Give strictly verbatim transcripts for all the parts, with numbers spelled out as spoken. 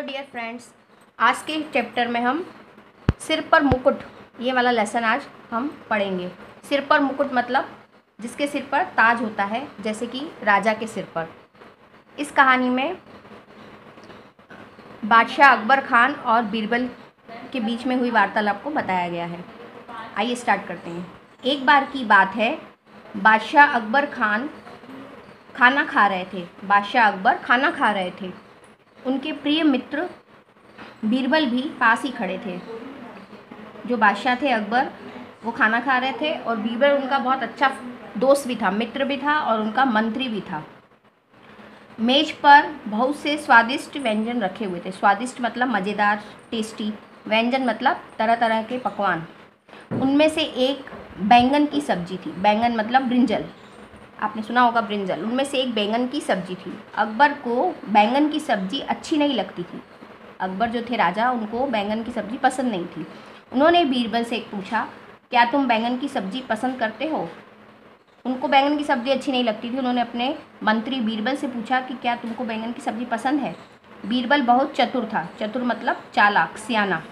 Dear friends, आज के chapter में हम सिर पर मुकुट ये वाला लेसन आज हम पढ़ेंगे। सिर पर मुकुट मतलब जिसके सिर पर ताज होता है, जैसे कि राजा के सिर पर। इस कहानी में बादशाह अकबर खान और बीरबल के बीच में हुई वार्तालाप को बताया गया है। आइए स्टार्ट करते हैं। एक बार की बात है, बादशाह अकबर खान खाना खा रहे थे। बादशाह अकबर खाना खा रहे थे। उनके प्रिय मित्र बीरबल भी पास ही खड़े थे। जो बादशाह थे अकबर, वो खाना खा रहे थे और बीरबल उनका बहुत अच्छा दोस्त भी था, मित्र भी था और उनका मंत्री भी था। मेज पर बहुत से स्वादिष्ट व्यंजन रखे हुए थे। स्वादिष्ट मतलब मज़ेदार, टेस्टी। व्यंजन मतलब तरह तरह के पकवान। उनमें से एक बैंगन की सब्जी थी। बैंगन मतलब ब्रिंजल, आपने सुना होगा ब्रिंजल। उनमें से एक बैंगन की सब्जी थी। अकबर को बैंगन की सब्जी अच्छी नहीं लगती थी। अकबर जो थे राजा, उनको बैंगन की सब्जी पसंद नहीं थी। उन्होंने बीरबल से पूछा, क्या तुम बैंगन की सब्जी पसंद करते हो? उनको बैंगन की सब्जी अच्छी नहीं लगती थी। उन्होंने अपने मंत्री बीरबल से पूछा कि क्या तुमको बैंगन की सब्जी पसंद है? बीरबल बहुत चतुर था। चतुर मतलब चालाक, सियाना।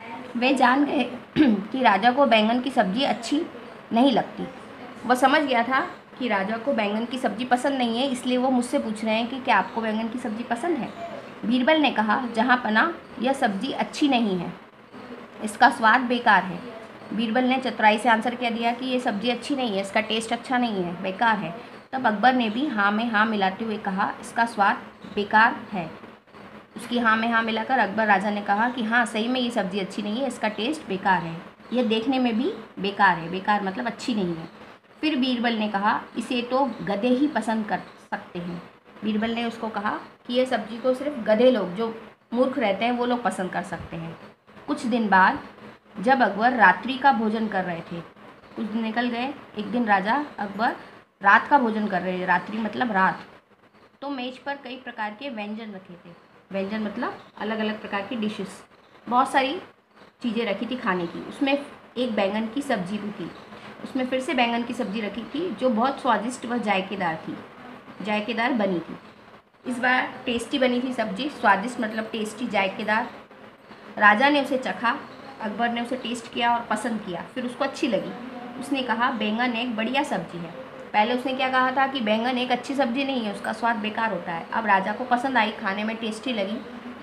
वे जान गए कि राजा को बैंगन की सब्जी अच्छी नहीं लगती। वह समझ गया था कि राजा को बैंगन की सब्जी पसंद नहीं है, इसलिए वो मुझसे पूछ रहे हैं कि क्या आपको बैंगन की सब्जी पसंद है। बीरबल ने कहा, जहाँ पना यह सब्जी अच्छी नहीं है, इसका स्वाद बेकार है। बीरबल ने चतुराई से आंसर किया दिया कि ये सब्जी अच्छी नहीं है, इसका टेस्ट अच्छा नहीं है, बेकार है। तब अकबर ने भी हाँ में हाँ मिलाते हुए कहा, इसका स्वाद बेकार है। उसकी हाँ में हाँ मिलाकर अकबर राजा ने कहा कि हाँ, सही में ये सब्ज़ी अच्छी नहीं है, इसका टेस्ट बेकार है, यह देखने में भी बेकार है। बेकार मतलब अच्छी नहीं है। फिर बीरबल ने कहा, इसे तो गधे ही पसंद कर सकते हैं। बीरबल ने उसको कहा कि यह सब्ज़ी तो सिर्फ गधे लोग, जो मूर्ख रहते हैं, वो लोग पसंद कर सकते हैं। कुछ दिन बाद जब अकबर रात्रि का भोजन कर रहे थे, कुछ दिन निकल गए, एक दिन राजा अकबर रात का भोजन कर रहे थे। रात्रि मतलब रात। तो मेज पर कई प्रकार के व्यंजन रखे थे। व्यंजन मतलब अलग अलग प्रकार की डिशेस, बहुत सारी चीज़ें रखी थी खाने की। उसमें एक बैंगन की सब्जी भी थी। उसमें फिर से बैंगन की सब्जी रखी थी, जो बहुत स्वादिष्ट व जायकेदार थी, जायकेदार बनी थी। इस बार टेस्टी बनी थी सब्जी। स्वादिष्ट मतलब टेस्टी, जायकेदार। राजा ने उसे चखा। अकबर ने उसे टेस्ट किया और पसंद किया। फिर उसको अच्छी लगी। उसने कहा, बैंगन एक बढ़िया सब्जी है। पहले उसने क्या कहा था कि बैंगन एक अच्छी सब्जी नहीं है, उसका स्वाद बेकार होता है। अब राजा को पसंद आई, खाने में टेस्टी लगी,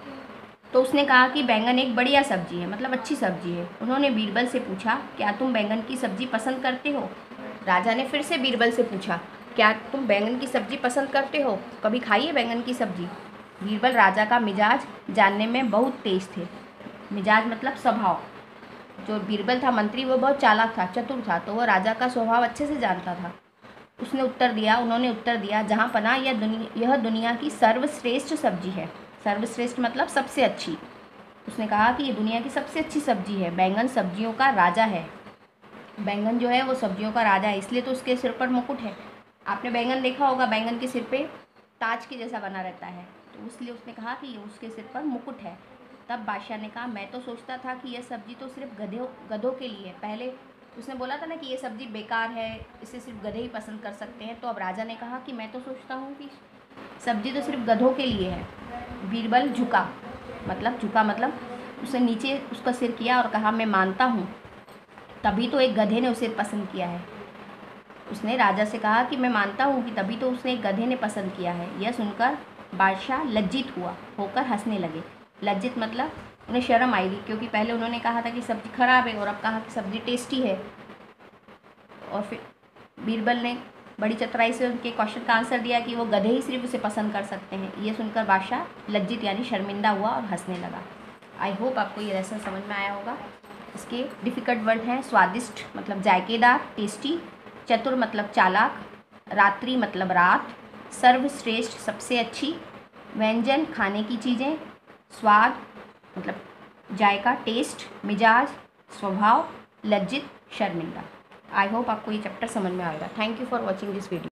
तो उसने कहा कि बैंगन एक बढ़िया सब्जी है, मतलब अच्छी सब्जी है। उन्होंने बीरबल से पूछा, क्या तुम बैंगन की सब्जी पसंद करते हो? राजा ने फिर से बीरबल से पूछा, क्या तुम बैंगन की सब्जी पसंद करते हो? कभी खाई है बैंगन की सब्जी? बीरबल राजा का मिजाज जानने में बहुत तेज थे। मिजाज मतलब स्वभाव। जो बीरबल था मंत्री, वो बहुत चालाक था, चतुर था, तो वह राजा का स्वभाव अच्छे से जानता था। उसने उत्तर दिया उन्होंने उत्तर दिया, जहाँ पना यह दुनिया यह दुनिया की सर्वश्रेष्ठ सब्जी है। सर्वश्रेष्ठ मतलब सबसे अच्छी। उसने कहा कि ये दुनिया की सबसे अच्छी सब्जी है। बैंगन सब्जियों का राजा है। बैंगन जो है वो सब्जियों का राजा है, इसलिए तो उसके सिर पर मुकुट है। आपने बैंगन देखा होगा, बैंगन के सिर पे ताज के जैसा बना रहता है, तो इसलिए उसने कहा कि ये उसके सिर पर मुकुट है। तब बादशाह ने कहा, मैं तो सोचता था कि यह सब्जी तो सिर्फ गधों गधों के लिए है। पहले उसने बोला था ना कि ये सब्ज़ी बेकार है, इसे सिर्फ गधे ही पसंद कर सकते हैं। तो अब राजा ने कहा कि मैं तो सोचता हूँ कि सब्ज़ी तो सिर्फ गधों के लिए है। बीरबल झुका, मतलब झुका मतलब उसे नीचे उसका सिर किया और कहा, मैं मानता हूँ, तभी तो एक गधे ने उसे पसंद किया है। उसने राजा से कहा कि मैं मानता हूँ कि तभी तो उसने एक गधे ने पसंद किया है। यह सुनकर बादशाह लज्जित हुआ होकर हंसने लगे। लज्जित मतलब उन्हें शर्म आई थी, क्योंकि पहले उन्होंने कहा था कि सब्ज़ी खराब है और अब कहा कि सब्ज़ी टेस्टी है। और फिर बीरबल ने बड़ी चतुराई से उनके क्वेश्चन का आंसर दिया कि वो गधे ही सिर्फ उसे पसंद कर सकते हैं। ये सुनकर बादशाह लज्जित यानी शर्मिंदा हुआ और हंसने लगा। आई होप आपको ये लेसन समझ में आया होगा। इसके डिफ़िकल्ट वर्ड हैं, स्वादिष्ट मतलब जायकेदार, टेस्टी, चतुर मतलब चालाक, रात्रि मतलब रात, सर्वश्रेष्ठ सबसे अच्छी, व्यंजन खाने की चीज़ें, स्वाद मतलब जायका, टेस्ट, मिजाज, स्वभाव, लज्जित, शर्मिंदा। आई होप आपको ये चैप्टर समझ में आएगा। Thank you for watching this video.